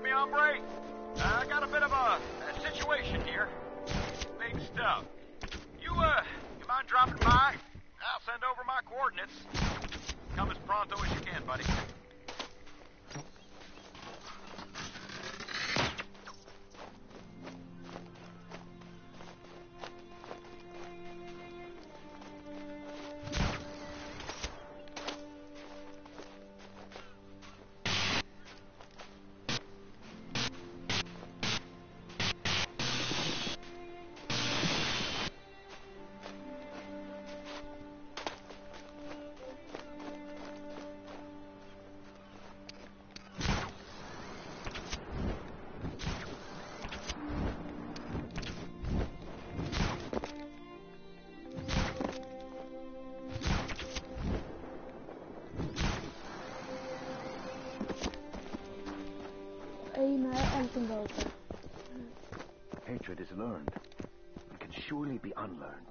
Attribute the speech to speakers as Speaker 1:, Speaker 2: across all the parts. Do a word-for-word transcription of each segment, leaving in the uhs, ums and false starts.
Speaker 1: me, hombre? Uh, I got a bit of a, a situation here. Big stuff. You, uh, you mind dropping by? I'll send over my coordinates. Come as pronto as you can, buddy.
Speaker 2: Hatred is learned. It can surely be unlearned.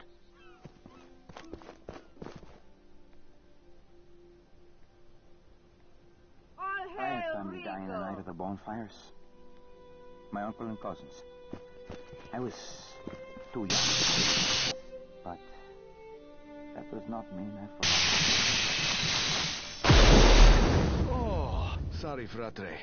Speaker 3: I have family dying the night of the bonfires. My uncle and cousins. I was too young. But that does not mean I forgot.
Speaker 4: Oh, sorry, fratre.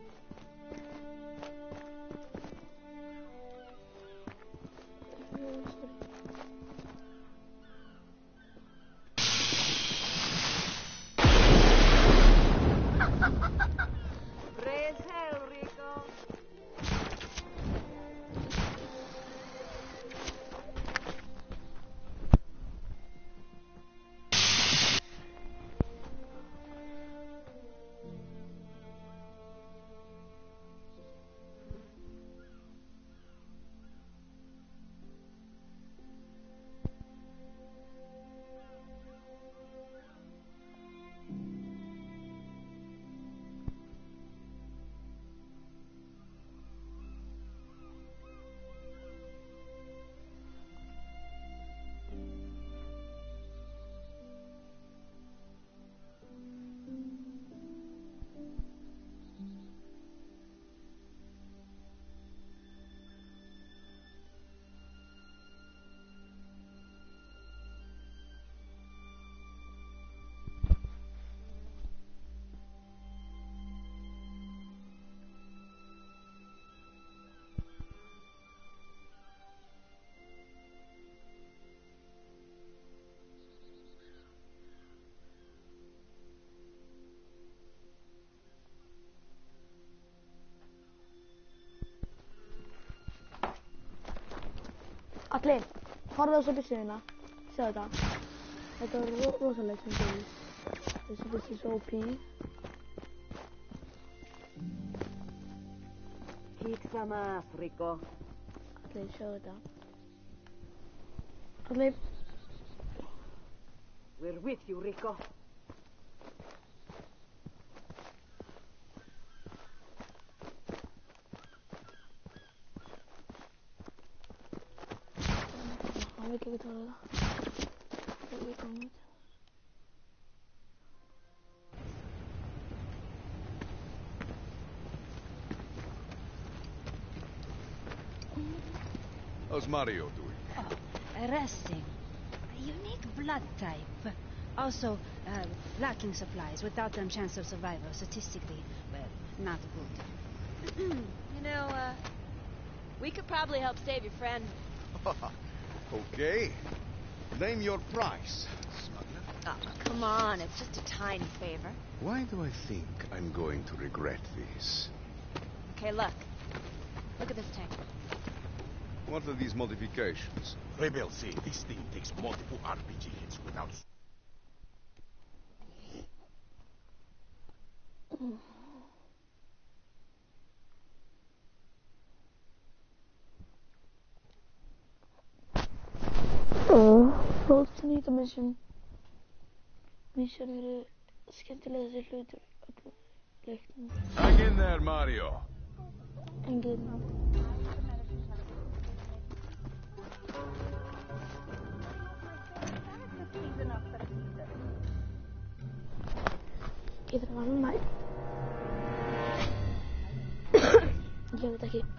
Speaker 5: Atle, har du också besyna? Söda. Jag tar ro rosa liksom till. This is O P.
Speaker 6: Kick más, Rico.
Speaker 5: Atle, söda. Atle.
Speaker 6: We're with you, Rico.
Speaker 5: Vilka vi tar det då? Vi kommer ut.
Speaker 4: How's Mario doing?
Speaker 7: Oh, resting. Unique blood type. Also, uh, lacking supplies. Without them, chance of survival, statistically, well, not good.
Speaker 8: You know, uh, we could probably help save your friend.
Speaker 4: Okay. Name your price, smuggler.
Speaker 8: Oh, come on, it's just a tiny favor.
Speaker 4: Why do I think I'm going to regret this?
Speaker 8: Okay, look. Look at this tank.
Speaker 4: What are these modifications?
Speaker 9: Rebels say this thing takes multiple R P G hits without...
Speaker 5: Oh, roll to need a mission. Mission är det skräckligaste slutet.
Speaker 4: Hang in there, Mario.
Speaker 5: Engage. Either one might. Vediamo da che.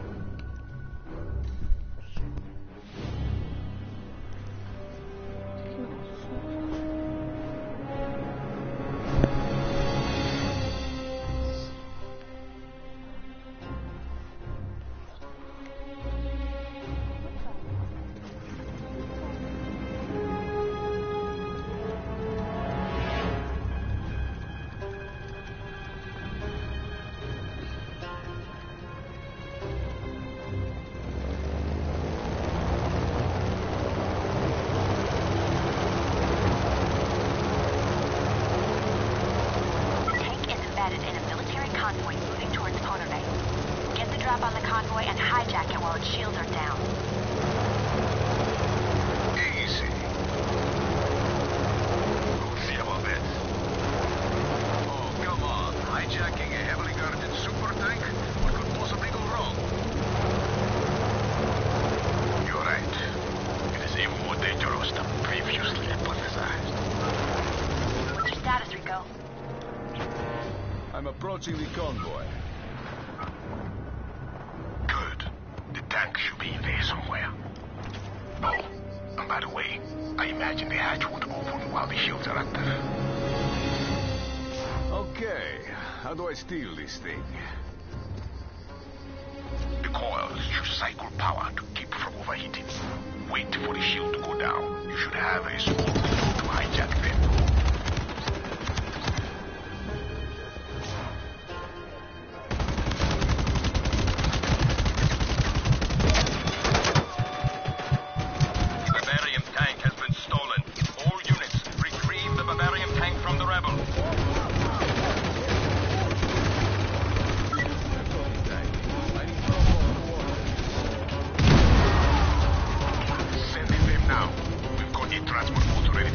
Speaker 10: In a military convoy moving towards Ponere. Get the drop on the convoy and hijack it while its shields are down.
Speaker 1: Easy. Siamo bit. Oh, come on. Hijacking a heavily guarded super tank? What could possibly go wrong? You're right. It is even more dangerous than previously hypothesized.
Speaker 10: What's your status, Rico?
Speaker 4: I'm approaching the convoy.
Speaker 1: Good. The tank should be in there somewhere. Oh, and by the way, I imagine the hatch would open while the shields are active.
Speaker 4: Okay, how do I steal this thing?
Speaker 1: The coils use cycle power to keep from overheating. Wait for the shield to go down. You should have a small window to hijack them. Transport boats ready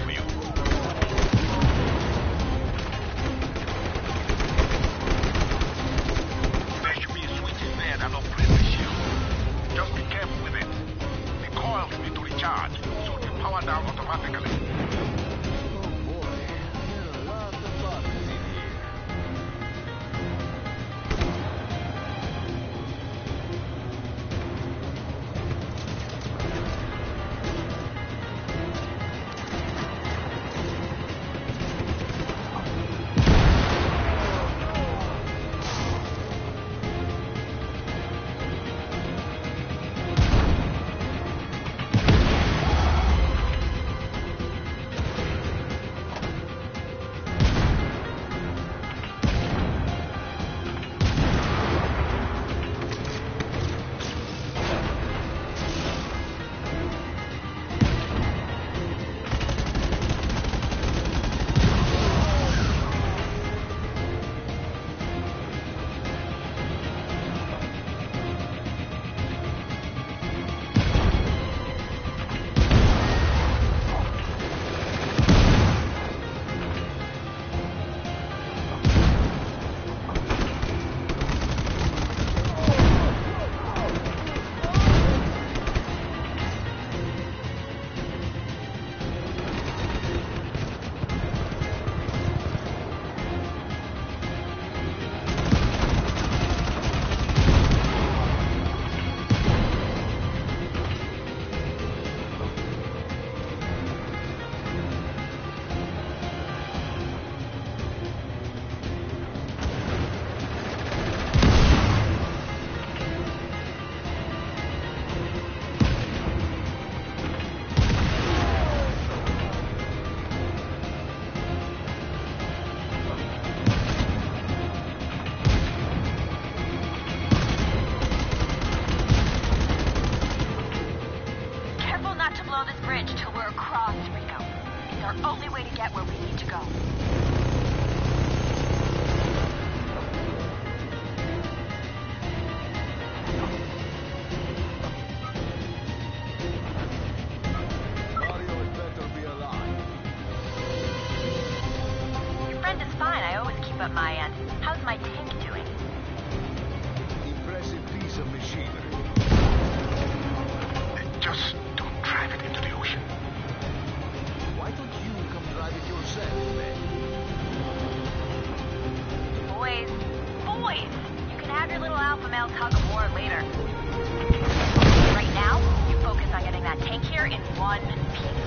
Speaker 10: F M L tug of war later. Right now, you focus on getting that tank here in one piece.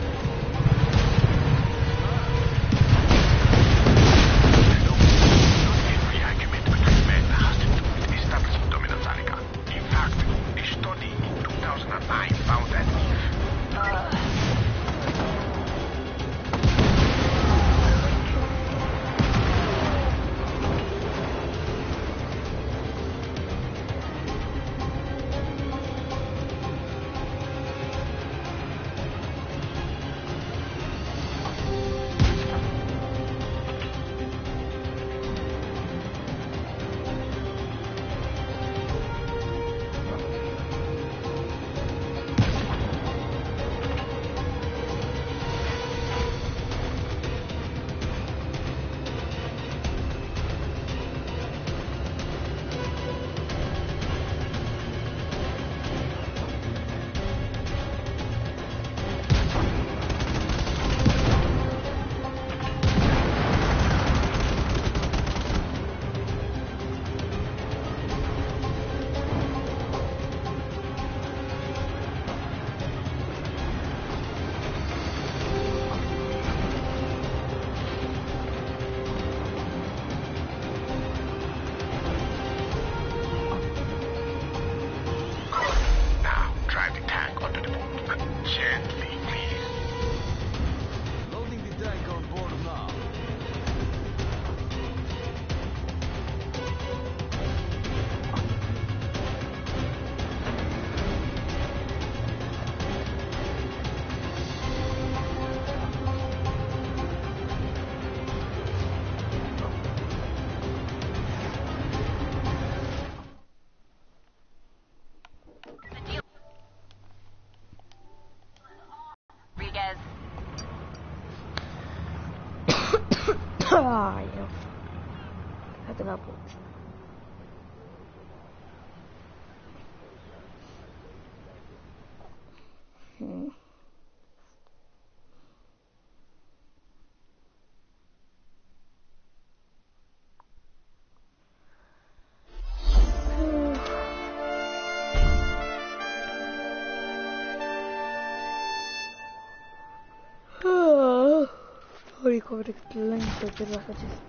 Speaker 9: In fact, a study in two thousand nine found that if... Uh...
Speaker 5: Ai, eu... Cadê na boca? Hum. Rico, lento per la faccia.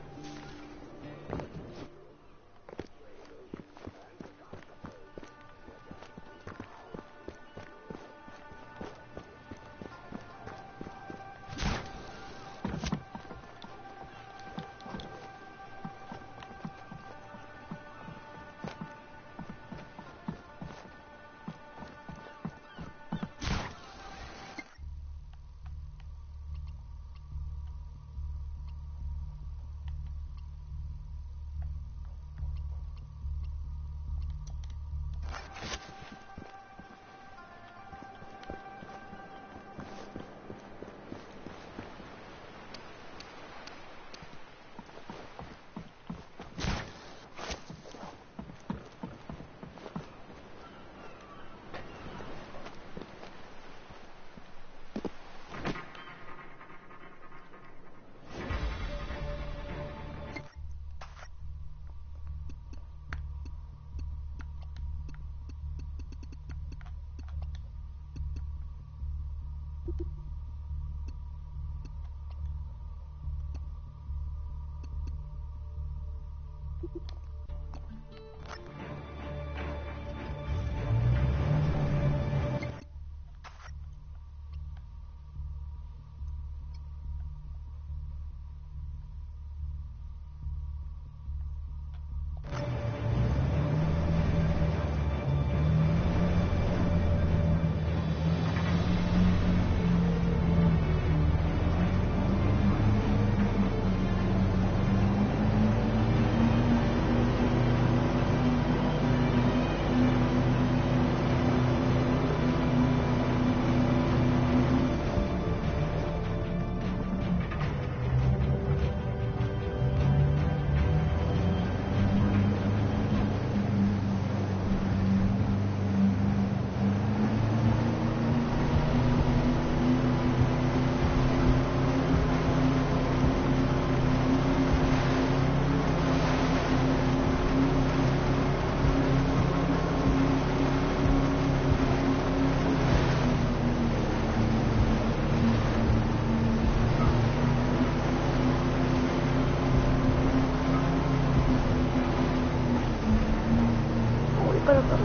Speaker 5: Katsotaan.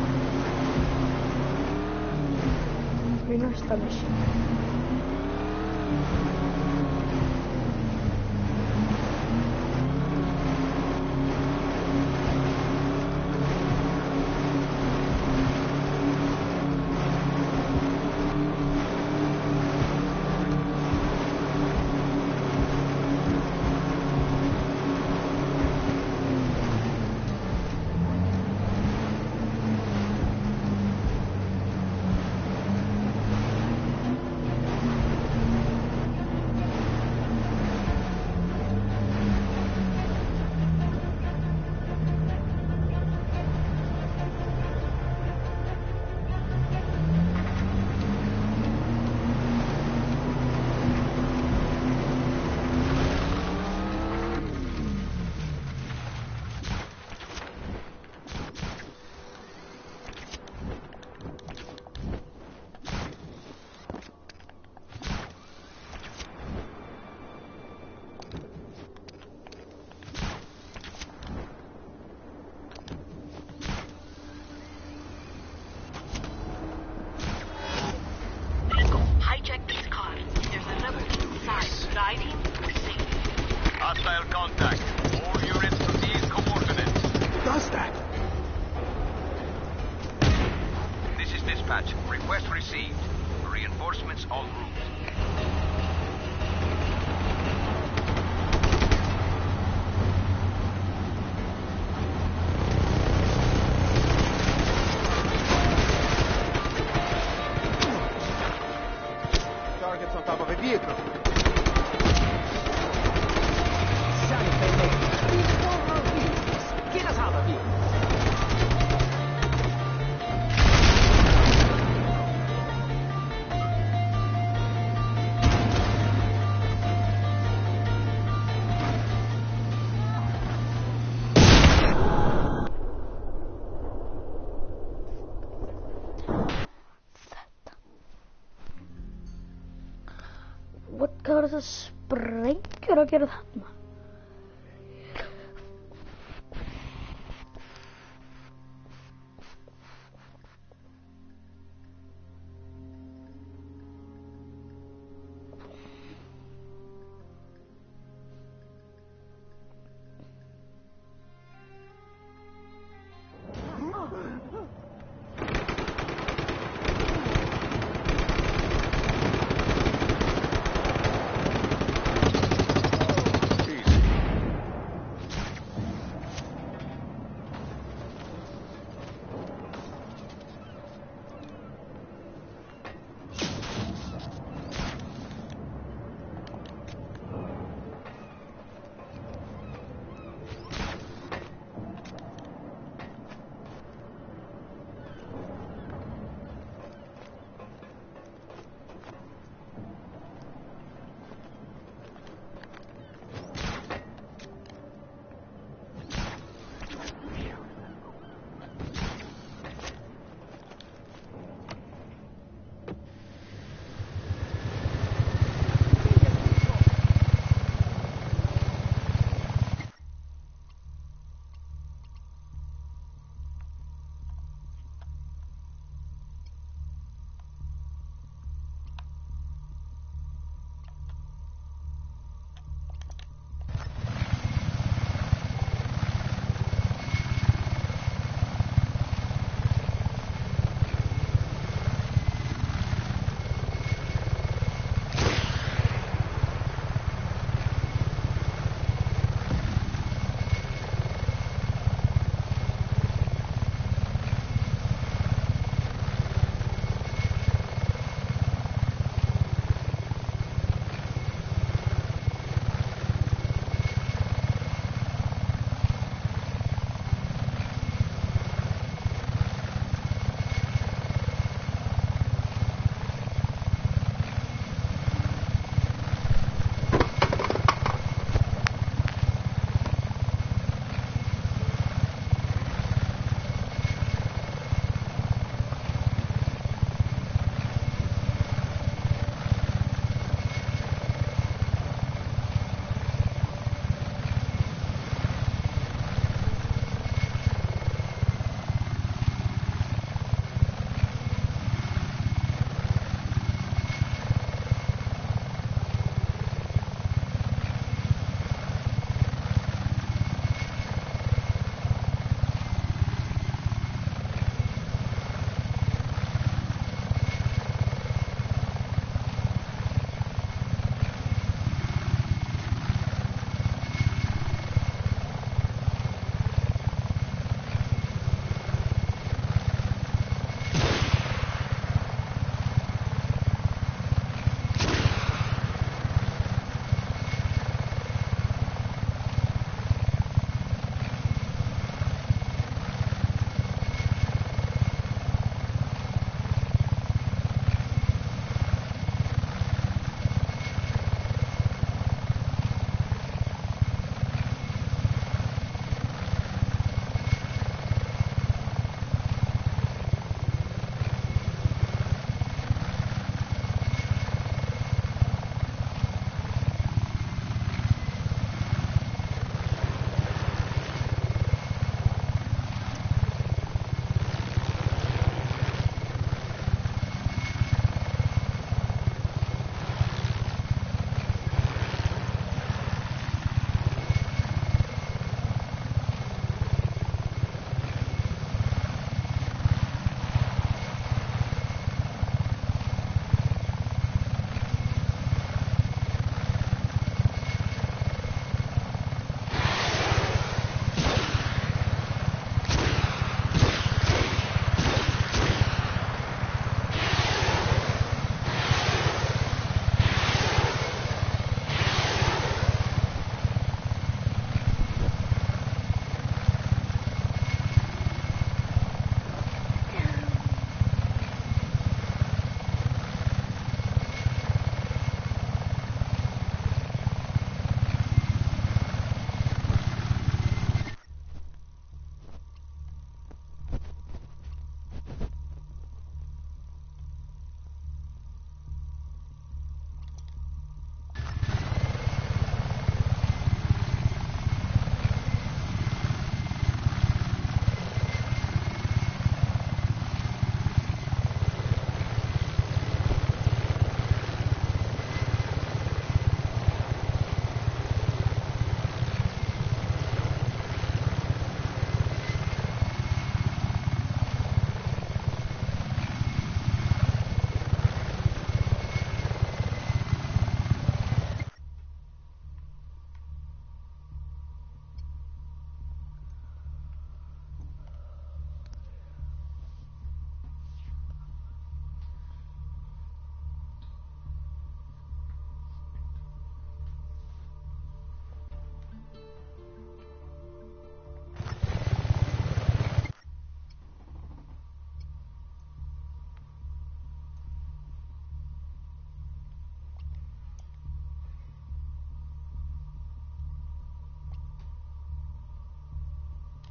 Speaker 5: Rinastamisen.
Speaker 1: Hostile contact. All units to these coordinates.
Speaker 2: Who does that?
Speaker 1: This is dispatch. Request received. Reinforcements en route.
Speaker 2: Target's on top of a vehicle.
Speaker 6: Get us out of here.
Speaker 5: What kan er så spränker och gör det här?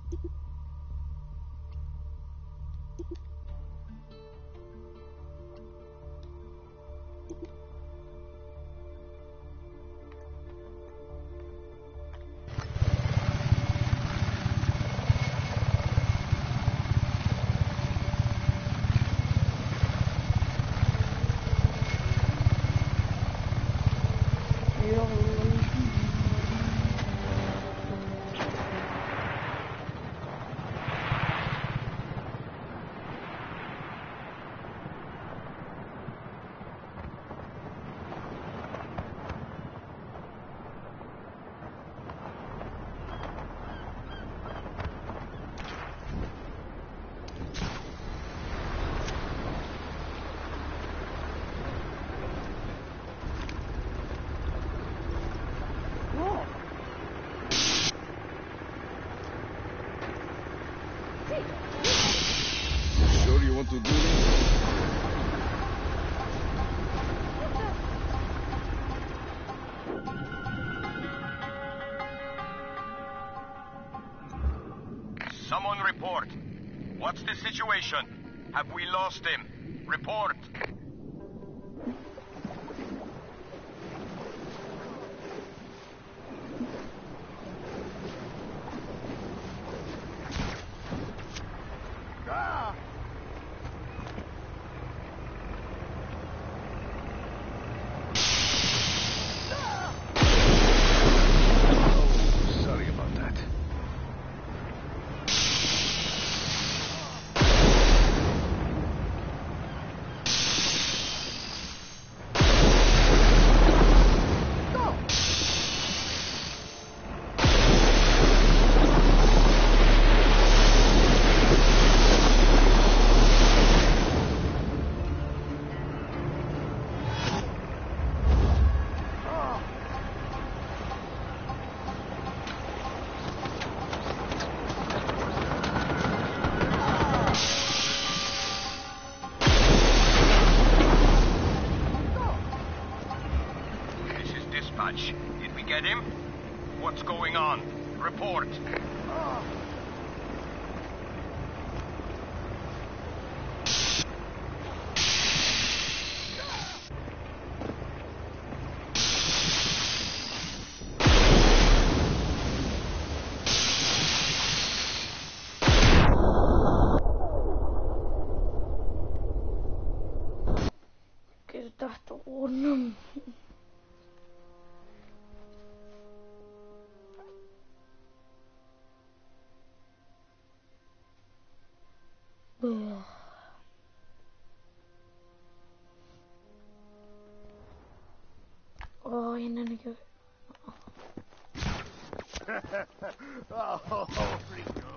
Speaker 4: Sure you want to do this?
Speaker 1: Someone report. What's the situation? Have we lost him? Report.
Speaker 4: Sorry about that. Did we get him? What's going on? Report.
Speaker 5: Kyllä tahto on. Oh, yun na nag-
Speaker 2: Oh, Rico.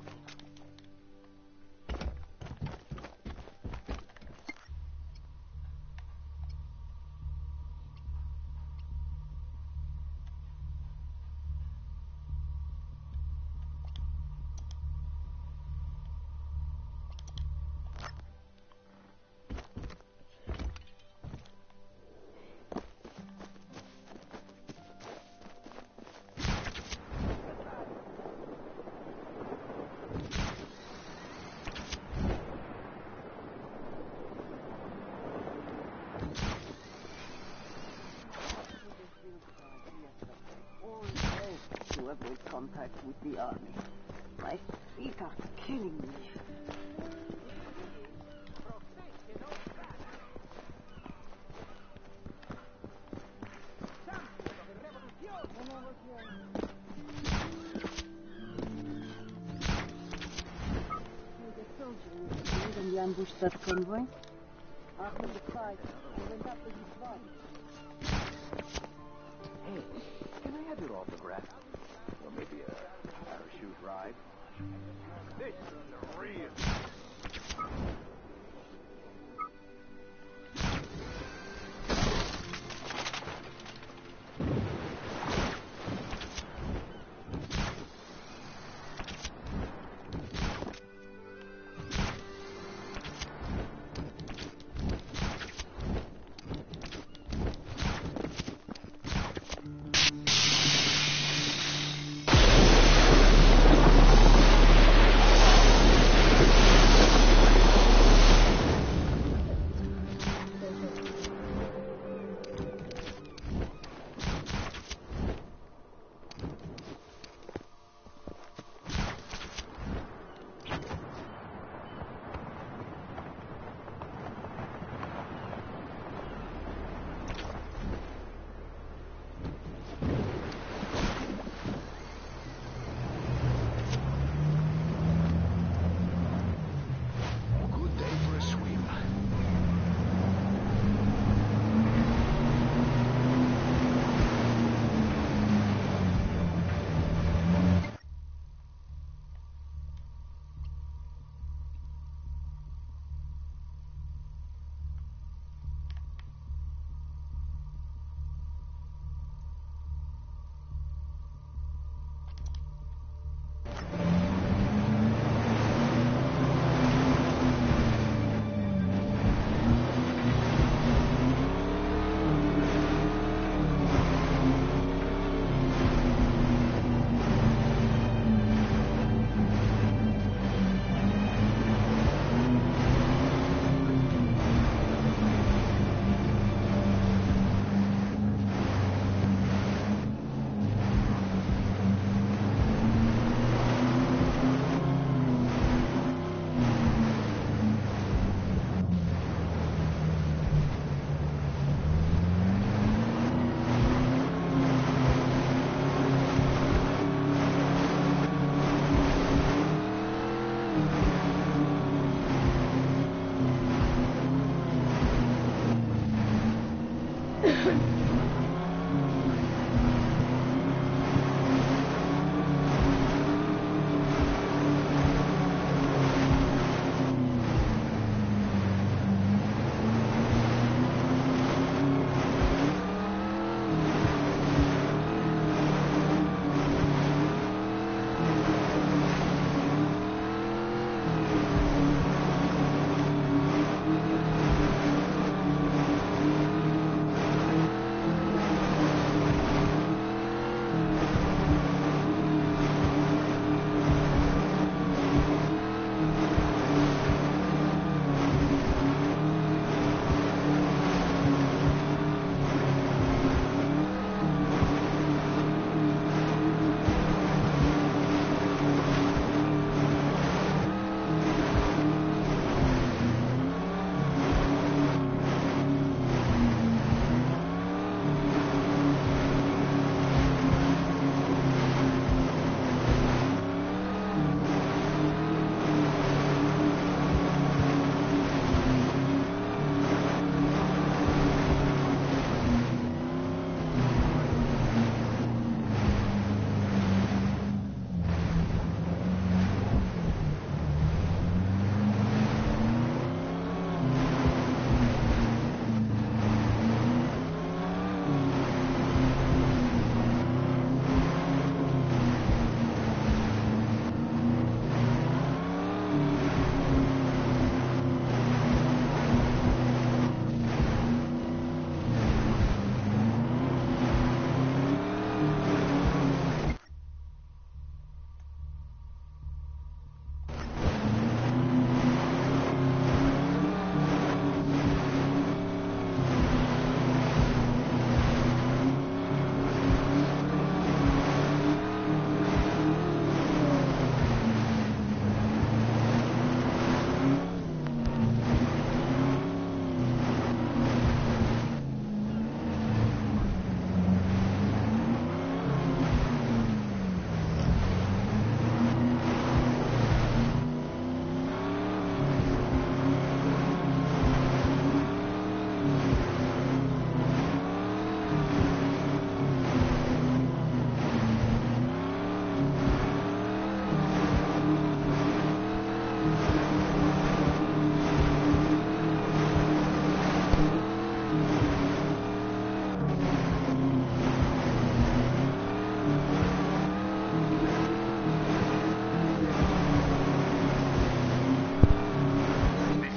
Speaker 6: To avoid contact with the army. My feet are killing me. The soldiers when they ambushed that convoy. After the fight, I went up with his body.
Speaker 2: Hey, can I have your autograph? Or maybe a parachute ride? This is real.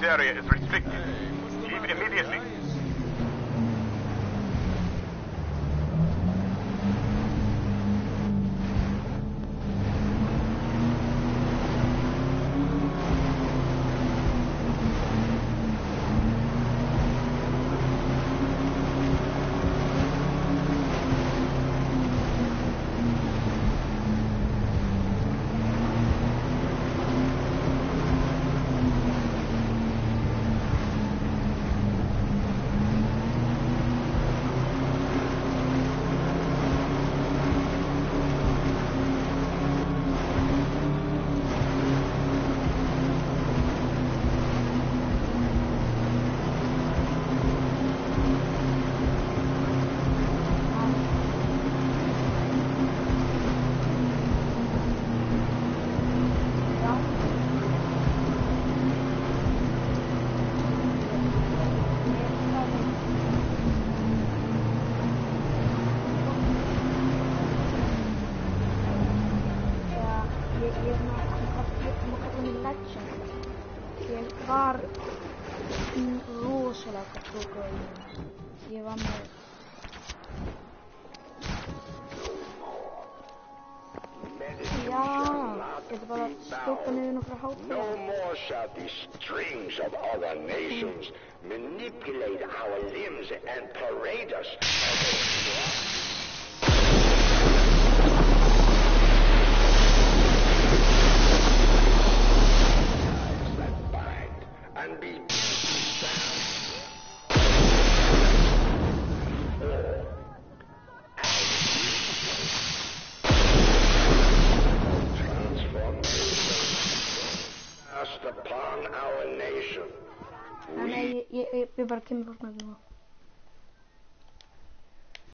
Speaker 9: area is restricted. Leave immediately.
Speaker 5: Ég var rosalega klókur í henni. Ég var með Já, ég ætla bara að skjóta niður nokkra hátíð.
Speaker 11: No more shall the strings of other nations manipulate our limbs and parade us as a and be transformation upon our nation.
Speaker 5: Nei, ég, ég, ég bara kemur fólk með það.